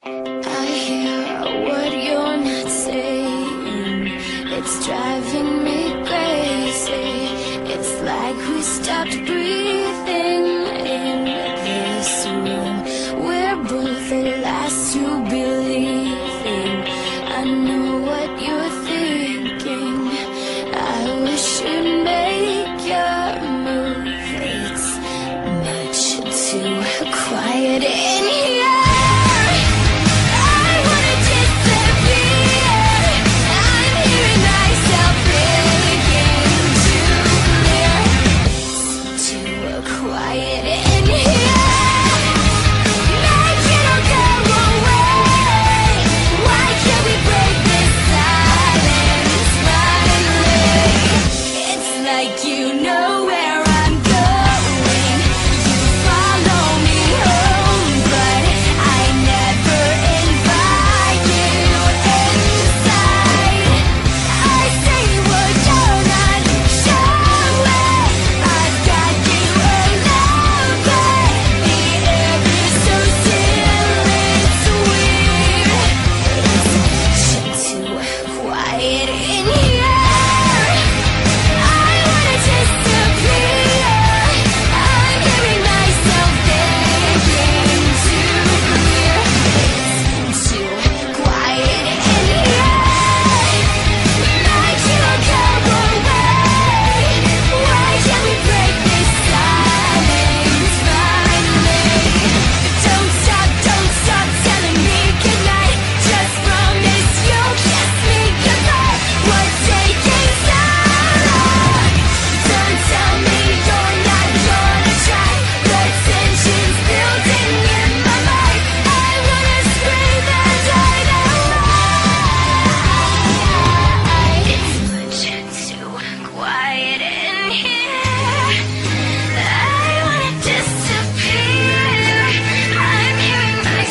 I hear what you're not saying. It's driving me crazy. It's like we stopped breathing in this room. We're both the last to believing. I know what you're thinking. I wish you'd make your move. It's much too quiet in here.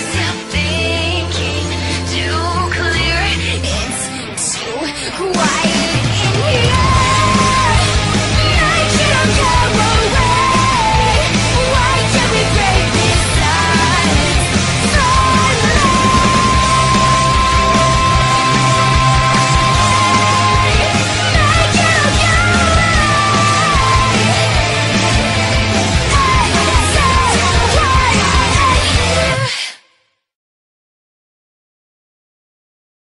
Why?